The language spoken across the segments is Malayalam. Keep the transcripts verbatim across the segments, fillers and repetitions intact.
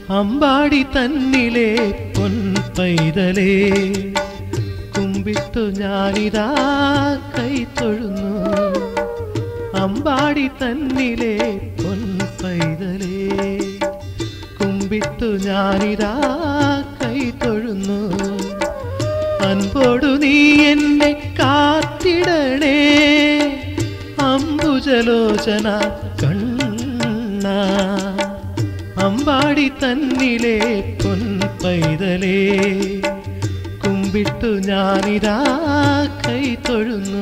അമ്പാടി തന്നിലെ പൊൻപൈതലേ കുമ്പിട്ടു ഞാനിതാ കൈത്തൊഴുന്നു. അമ്പാടി തന്നിലെ പൊൻപൈതലേ കുമ്പിട്ടു ഞാനിതാ കൈത്തൊഴുന്നു. അൻപോടു നീ എന്നെ കാത്തിടണേ അംബുജലോചന കണ്ണ. അമ്പാടി തന്നിലെ പൊൻപൈതലേ കുമ്പിട്ടു ഞാനിതാ കൈത്തൊഴുന്നു.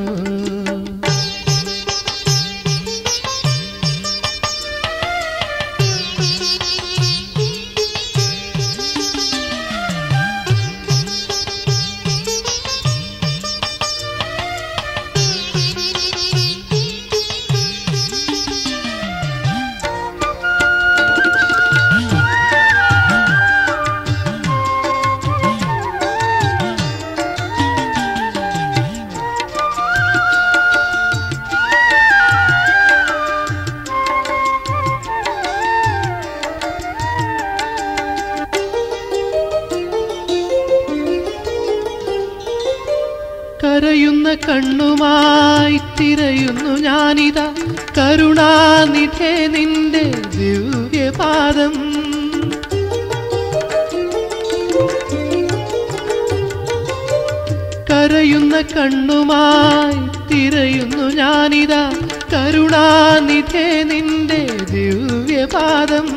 കരയുന്ന കണ്ണുമായി തിരയുന്നു ഞാനിതാ കരുണാനിധേ നിന്റെ ദിവ്യപാദം. കരയുന്ന കണ്ണുമായി തിരയുന്നു ഞാനിതാ കരുണാനിധേ നിന്റെ ദിവ്യപാദം.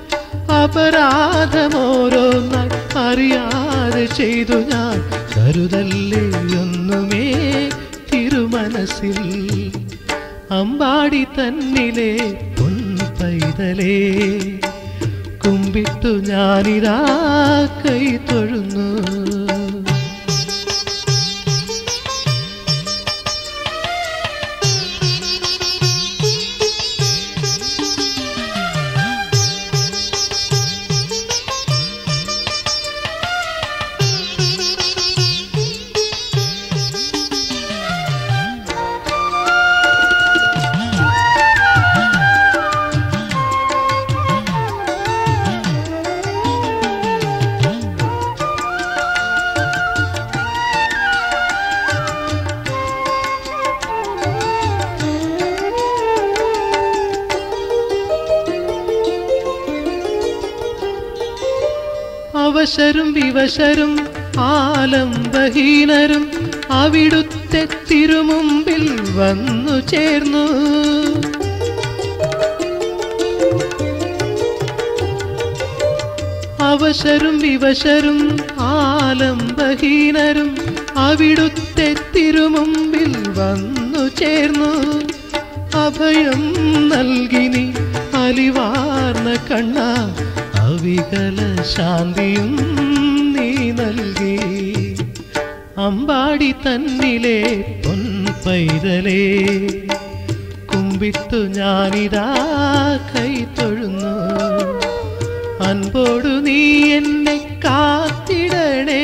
അപരാധമോരോന്നായി അറിയാതെ ചെയ്തു ഞാൻ, കരുതല്ലേ ഒന്നുമേ തിരുമനസ്സിൽ. അമ്പാടി തന്നിലെ പൊൻപൈതലേ കുമ്പിട്ടു ഞാനിതാ കൈത്തൊഴുന്നു. അവശരും വിവശരും ആലംബഹീനരും അവിടുത്തെ തിരുമുമ്പിൽ വന്നു ചേർന്നു. അവശരും വിവശരും ആലംബഹീനരും അവിടുത്തെ തിരുമുമ്പിൽ വന്നു ചേർന്നു. അഭയം നൽകിനി അലിവാർന്ന കണ്ണ, അവികല ശാന്തിയും നീ നൽകി. അമ്പാടി തന്നിലെ പൊൻപൈതലേ കുമ്പിട്ടു ഞാനിതാ കൈത്തൊഴുന്നു. അൻപോടു നീ എന്നെ കാത്തിടണേ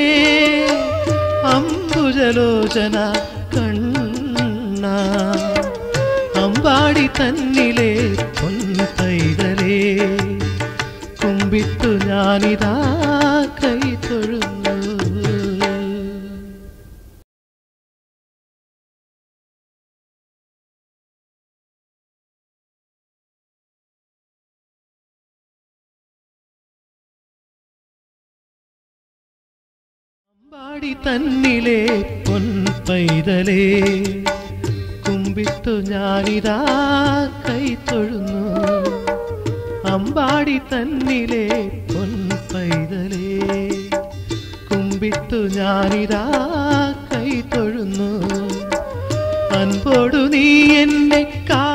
അംബുജലോചന കണ്ണ. അമ്പാടി തന്നിലെ പൊൻപൈതലേ കുമ്പിട്ടു ഞാനിതാ കൈത്തൊഴുന്നു. അമ്പാടി തന്നിലെ പൊൻപൈതലേ കുമ്പിട്ടു ഞാനിതാ കൈത്തൊഴുന്നു. അമ്പാടി തന്നിലെ പൊൻപൈതലേ കുമ്പിട്ടു ഞാനിതാ കൈത്തൊഴുന്നു. അൻപോടു നീ എന്നെ കാ